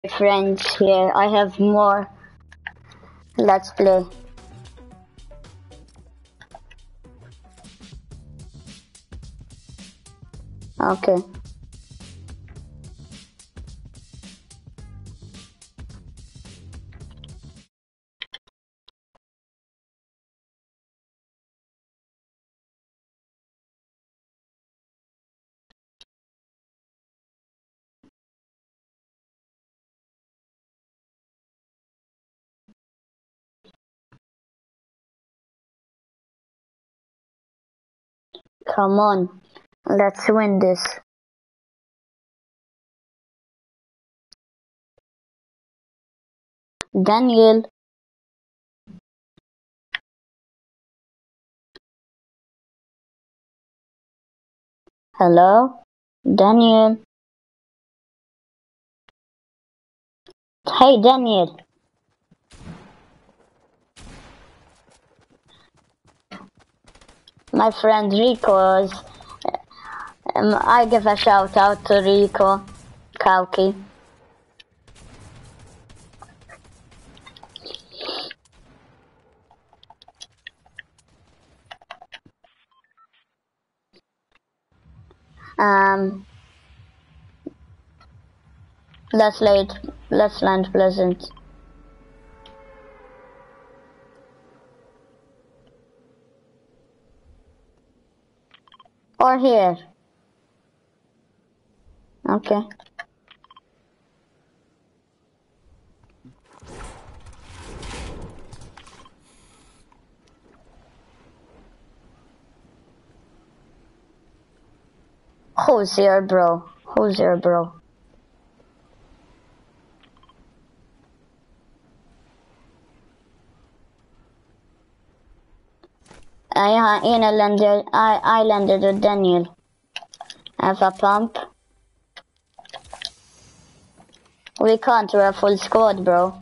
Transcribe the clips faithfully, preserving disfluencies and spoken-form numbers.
friends here. I have more. Let's play. Okay. Come on. Let's win this. Daniel. Hello? Daniel. Hey, Daniel. My friend Rico is... Um, I give a shout out to Rico. Kauki. Um... Let's late. Let's land Pleasant. Or here. Okay. Who's here, bro? Who's here, bro? I, I, landed, I, I landed with Daniel. I have a pump. We can't, we're a full squad, bro.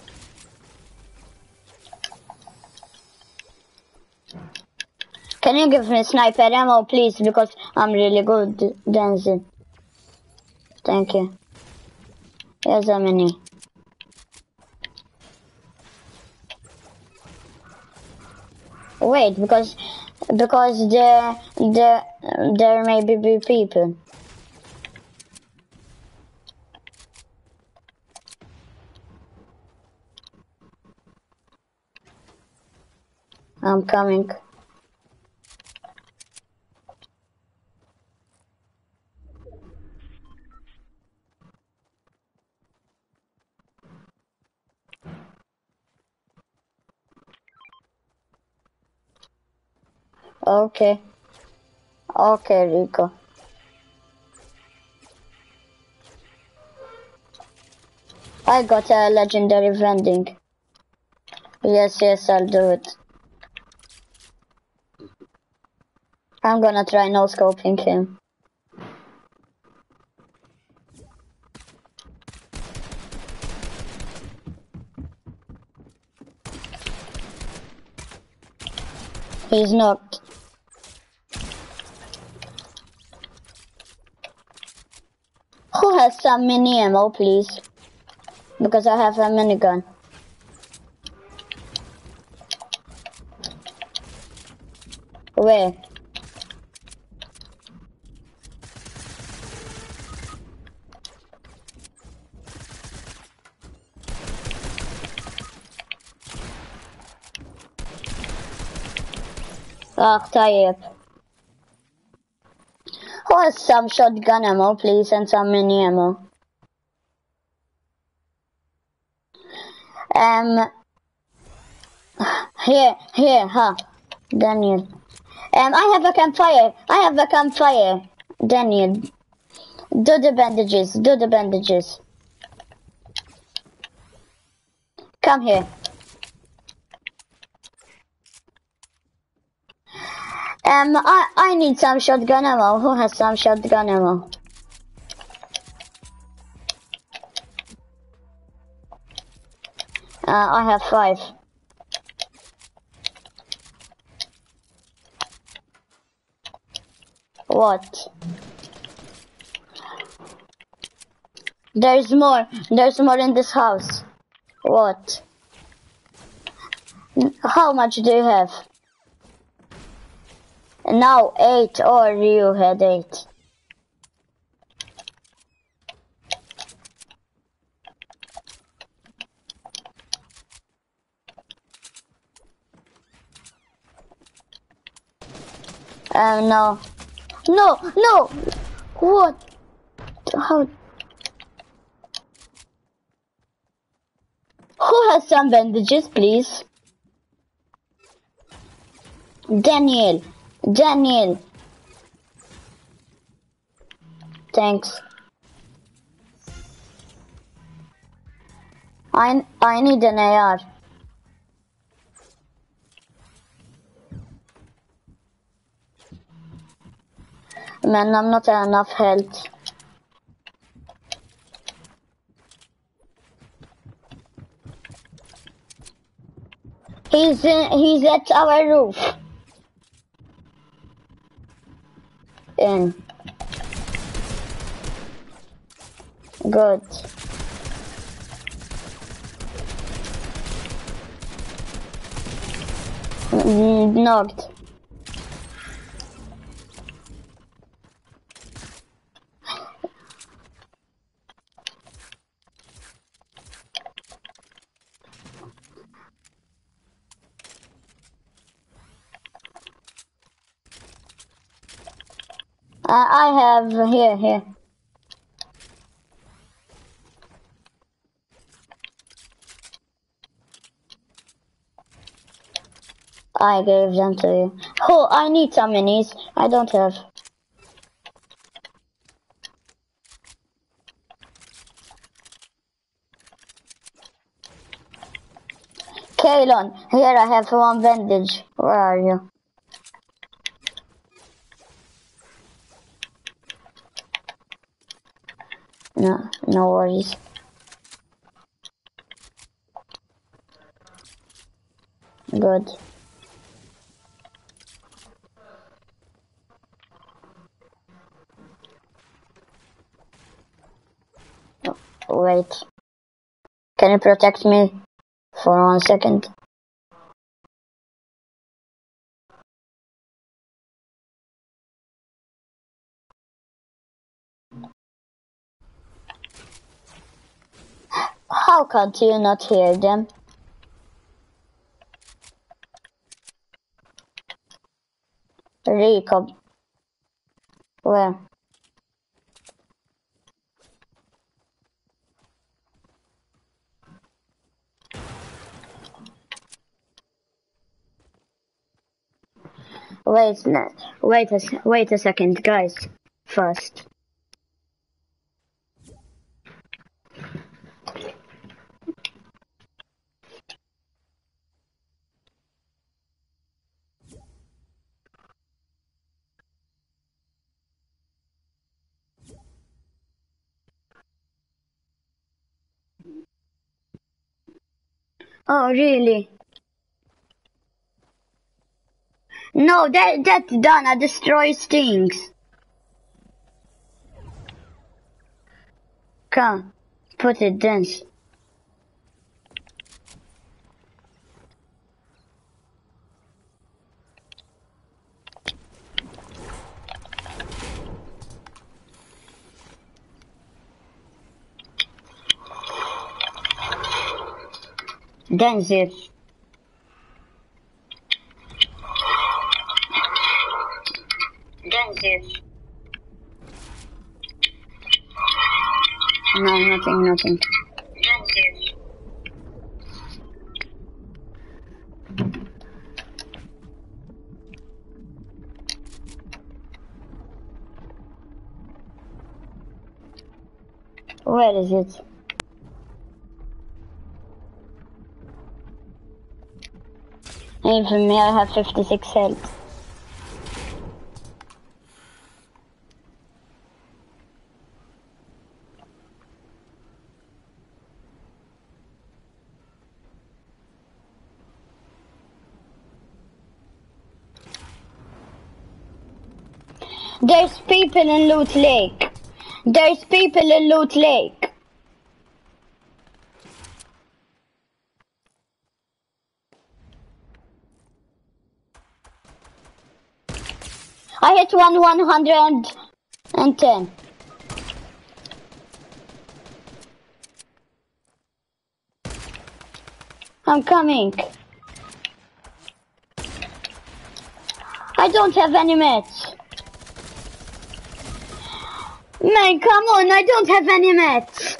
Can you give me sniper ammo, please? Because I'm really good, Denzel. Thank you. Here's a mini. Wait, because because there there there may be people. I'm coming. Okay. Okay, Rico. I got a legendary vending. Yes, yes, I'll do it. I'm gonna try no scoping him. He's knocked. Who has some mini ammo, please? Because I have a minigun. Where? Ah, طيب. Who has some shotgun ammo, please, and some mini ammo? Um, here, here, huh, Daniel. Um, I have a campfire. I have a campfire. Daniel, do the bandages. Do the bandages. Come here. Um, I I need some shotgun ammo. Who has some shotgun ammo? Uh, I have five. What? There's more. There's more in this house. What? How much do you have? Now eight, or you had eight. Um, no. No, no! What? How? Who has some bandages, please? Daniel. Daniel. Thanks. I, I need an A R. Man, I'm not enough health. He's in, he's at our roof. In. Good. Mm, knocked. Uh, I have here, here. I gave them to you. Oh, I need some minis. I don't have. Kaylon, here I have one bandage. Where are you? No, no worries. Good. Oh, wait. Can you protect me for one second? How can't you not hear them? Rico. Where? Wait, wait a, wait a second, guys. First. Oh, really? No, that that's done. I destroy things. Come, put it dance. Dance it. Dance it. No, nothing, nothing. Dance it. Where is it? And for me, I have fifty-six health. There's people in Loot Lake. There's people in Loot Lake. I hit one one hundred and ten. I'm coming. I don't have any mats. Man, come on, I don't have any mats.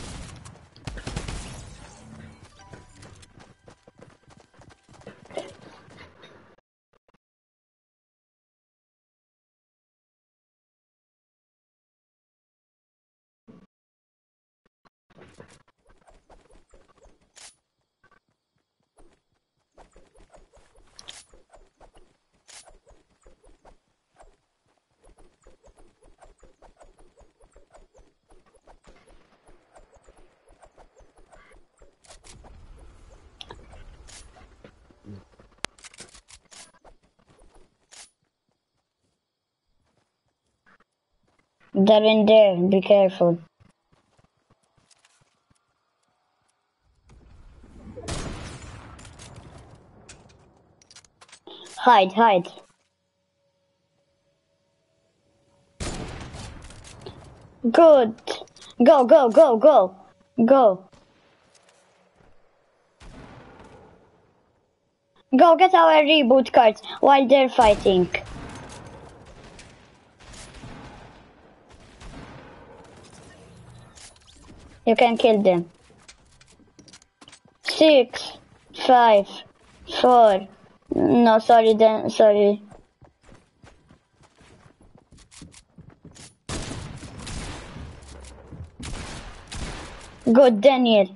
They're in there, be careful. Hide, hide. Good. Go, go, go, go. Go. Go get our reboot cards while they're fighting. You can kill them. Six, five, four. No, sorry, then, sorry. Good, Daniel.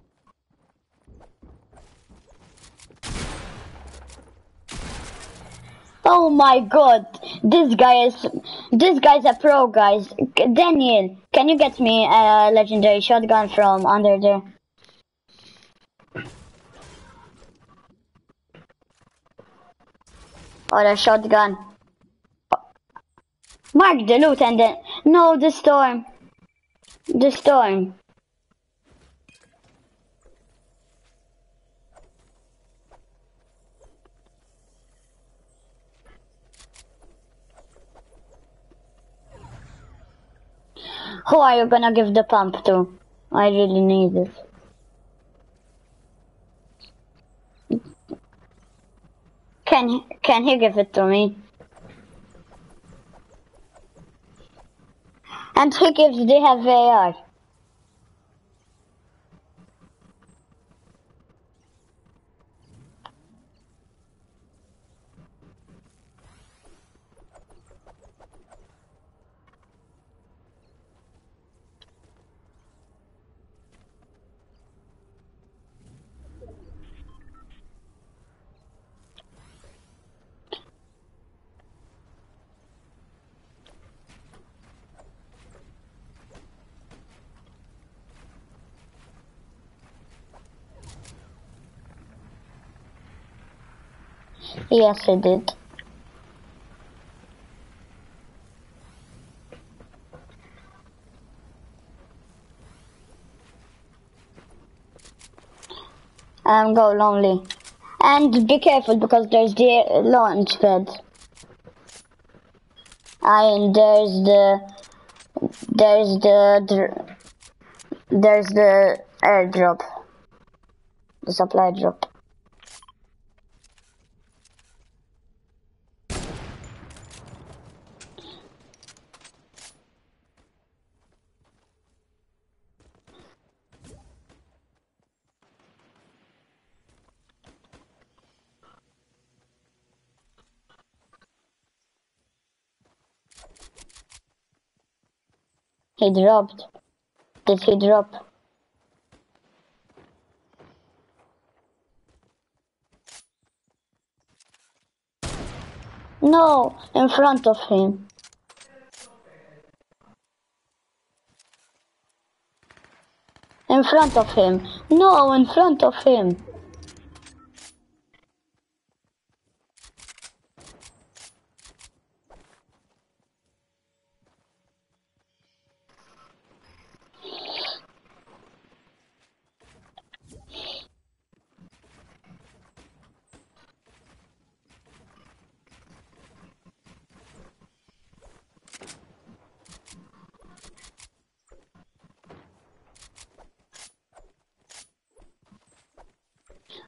Oh my god, this guy is, this guy's a pro, guys. Daniel, can you get me a legendary shotgun from under there? Or a shotgun. Mark the loot and then, no, the storm. The storm. Who are you gonna give the pump to? I really need it. Can he, can he give it to me? And he gives they have A R. Yes, he did. Um, go lonely. And be careful because there's the launch pad. And there's the, there's the, there's the airdrop. The supply drop. He dropped. Did he drop? No, in front of him. In front of him. No, in front of him.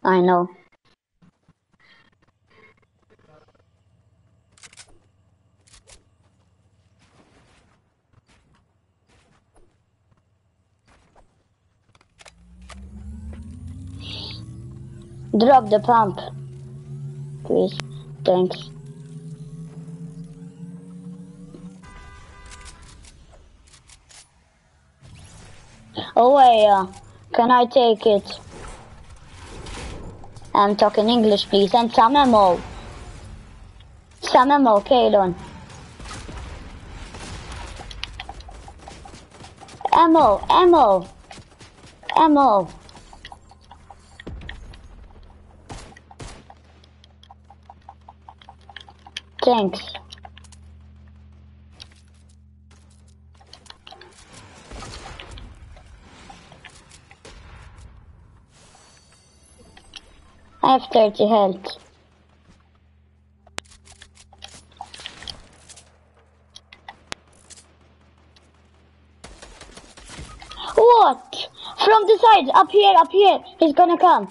I know. Drop the pump. Please. Thanks. Oh wait, uh, can I take it? I'm talking English, please, and some ammo. Some ammo, Kalon. Ammo, ammo, ammo. Thanks. I have thirty health. What? From the side, up here, up here. He's gonna come.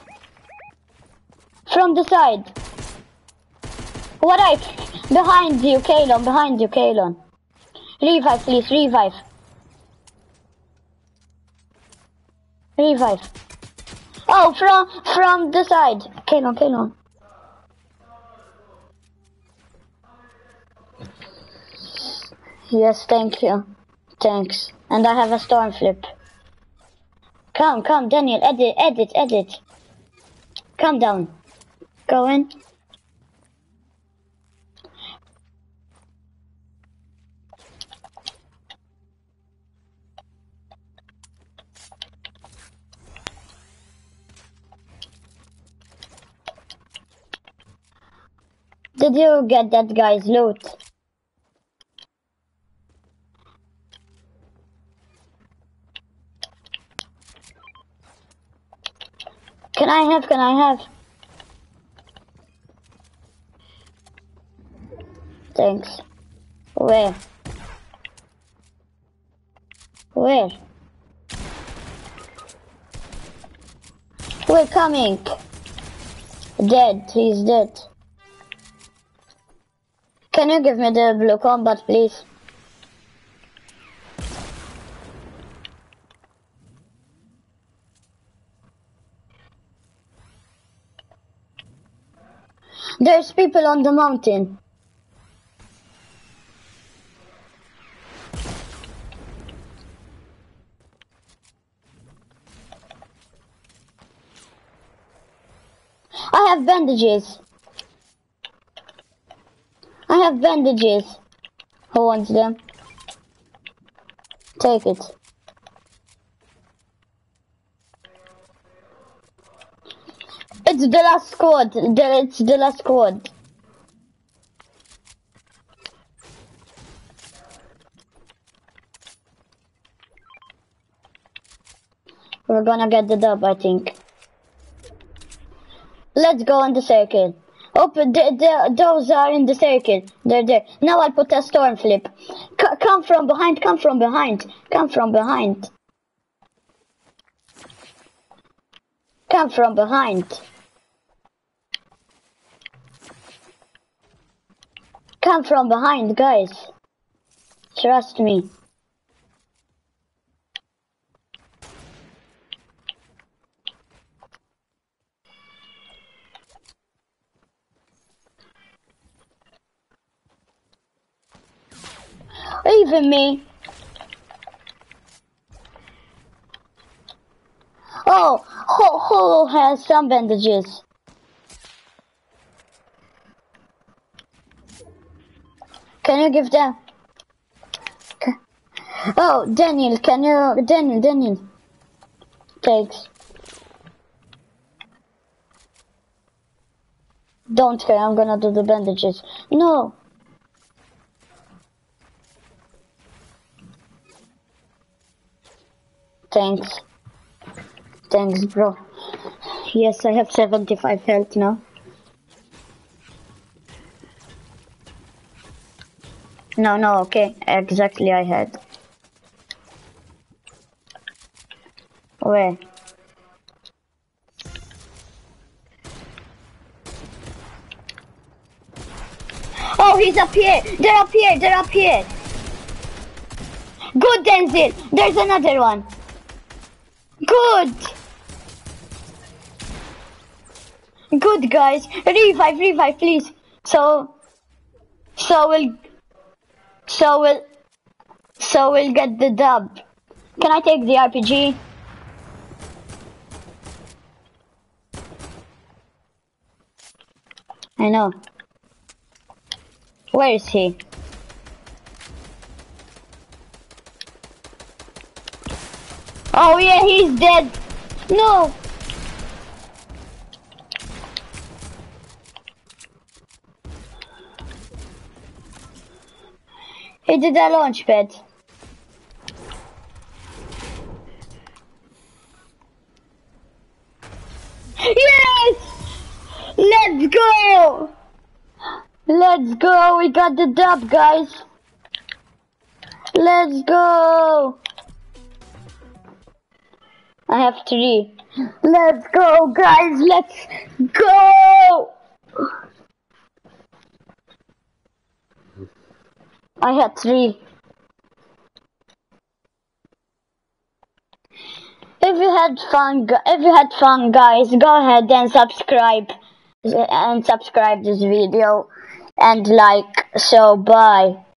From the side. What I? Behind you, Kalon, behind you, Kalon. Revive, please, revive. Revive. Oh, from from the side. Kalon, Kalon. Yes, thank you. Thanks. And I have a storm flip. Come, come, Daniel, edit, edit, edit. Calm down. Go in. Did you get that guy's loot? Can I have, can I have? Thanks. Where? Where? We're coming. Dead, he's dead. Can you give me the blue combat, please? There's people on the mountain. I have bandages. I have bandages. Who wants them? Take it. It's the last squad. It's the last squad. We're gonna get the dub, I think. Let's go on the circle. Open the, the, those are in the circle. They're there. Now I'll put a storm flip. C come from behind, come from behind. Come from behind. Come from behind. Come from behind, guys. Trust me. Even me. Oh, who, who has some bandages? Can you give them? Okay. Oh, Daniel, can you, Daniel, Daniel. Thanks. Don't care, I'm gonna do the bandages. No. Thanks. Thanks, bro. Yes, I have seventy-five health now. No, no, okay. Exactly, I had. Where? Oh, he's up here. They're up here. They're up here. Good, Denzel. There's another one. Good. Good, guys. Revive, revive, please. So, so we'll, so we'll, so we'll get the dub. Can I take the R P G? I know. Where is he? Oh yeah, he's dead. No. He did a launch pad. Yes! Let's go! Let's go! We got the dub, guys. Let's go! I have three. Let's go, guys! Let's go! I had three. If you had fun, if you had fun, guys, go ahead and subscribe and subscribe this video and like. So bye.